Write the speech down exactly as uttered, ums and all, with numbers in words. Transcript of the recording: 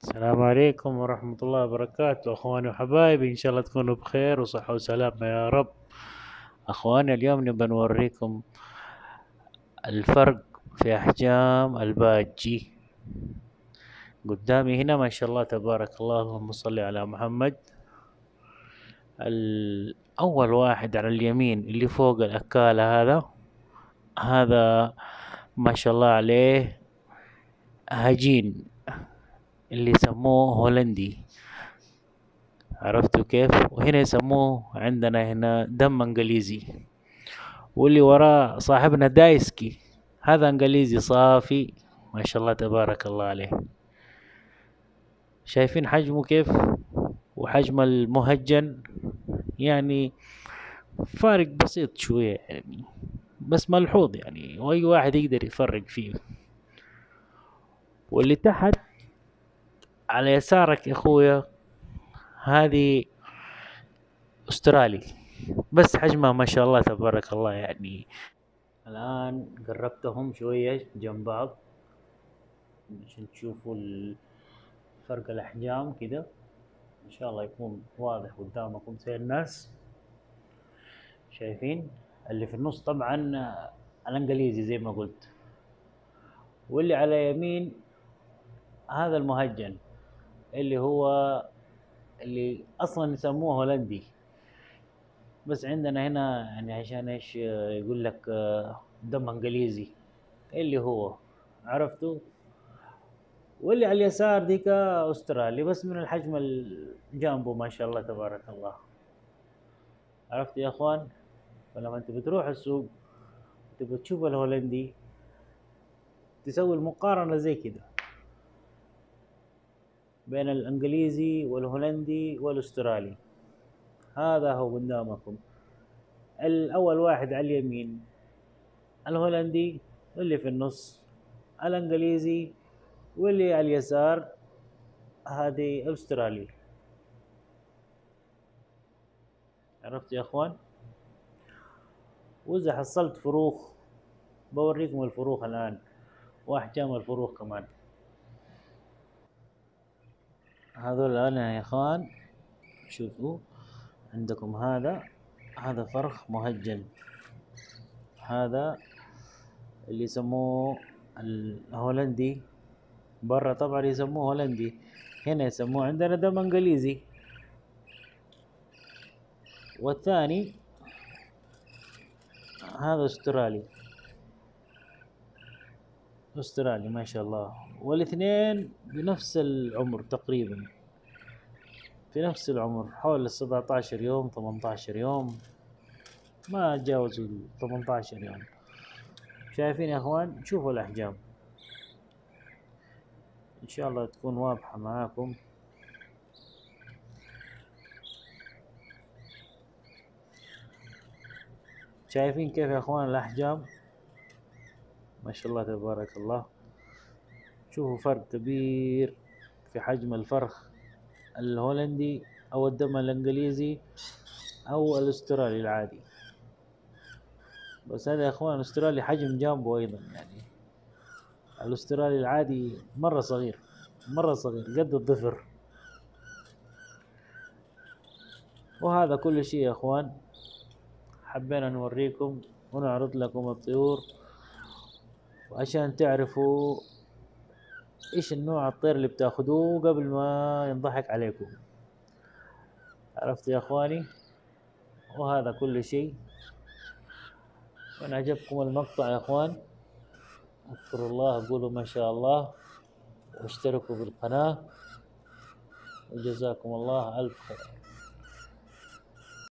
السلام عليكم ورحمة الله وبركاته، أخواني وحبايبي، إن شاء الله تكونوا بخير وصحة وسلامة يا رب. أخواني، اليوم نبى نوريكم الفرق في أحجام الباجي. قدامي هنا ما شاء الله تبارك الله، اللهم صل على محمد. الأول واحد على اليمين اللي فوق الأكالة، هذا هذا ما شاء الله عليه هجين، اللي يسموه هولندي. عرفتوا كيف؟ وهنا يسموه عندنا هنا دم انجليزي. واللي وراه صاحبنا دايسكي، هذا انجليزي صافي ما شاء الله تبارك الله عليه. شايفين حجمه كيف؟ وحجم المهجن يعني فارق بسيط شوية يعني، بس ملحوظ يعني، واي واحد يقدر يفرق فيه. واللي تحت على يسارك يا اخويا، هذه استرالي، بس حجمها ما شاء الله تبارك الله يعني. الآن قربتهم شوية جنب بعض عشان تشوفوا ال- فرق الأحجام كده. إن شاء الله يكون واضح قدامكم زي الناس. شايفين اللي في النص طبعا آه، الإنجليزي زي ما قلت، واللي على يمين هذا المهجن، اللي هو اللي أصلا يسموه هولندي، بس عندنا هنا يعني عشان إيش آه، يقول لك آه، دم إنجليزي، اللي هو عرفتوا. واللي على اليسار ديك استرالي، بس من الحجم الجامبو ما شاء الله تبارك الله. عرفت يا اخوان؟ فلما انت بتروح السوق تبغى تشوف الهولندي، تسوي المقارنة زي كده بين الانجليزي والهولندي والاسترالي. هذا هو قدامكم. الاول واحد على اليمين الهولندي، واللي في النص الانجليزي، واللي على اليسار هذه استرالي. عرفت يا اخوان؟ واذا حصلت فروخ بوريكم الفروخ الآن وأحجام الفروخ كمان. هذول الآن يا إخوان شوفوا، عندكم هذا هذا فرخ مهجن، هذا اللي يسموه الهولندي، برا طبعا يسموه هولندي، هنا يسموه عندنا دم انجليزي. والثاني هذا استرالي، استرالي ما شاء الله. والاثنين بنفس العمر تقريبا، في نفس العمر حول السبعة عشر يوم ثمانية عشر يوم، ما تجاوزوا ثمانية عشر يوم. شايفين يا اخوان؟ شوفوا الاحجام، ان شاء الله تكون واضحة معاكم. شايفين كيف يا اخوان الاحجام؟ ما شاء الله تبارك الله. شوفوا فرق كبير في حجم الفرخ الهولندي او الدم الانجليزي او الاسترالي العادي. بس هذا يا اخوان الاسترالي حجم جامبو ايضا يعني، الاسترالي العادي مرة صغير، مرة صغير قد الظفر. وهذا كل شيء يا اخوان، حبينا نوريكم ونعرض لكم الطيور، وعشان تعرفوا ايش النوع الطير اللي بتاخدوه قبل ما ينضحك عليكم. عرفت يا اخواني؟ وهذا كل شيء. وان عجبكم المقطع يا اخوان اذكروا الله، قولوا ما شاء الله، واشتركوا بالقناة، وجزاكم الله الف خير.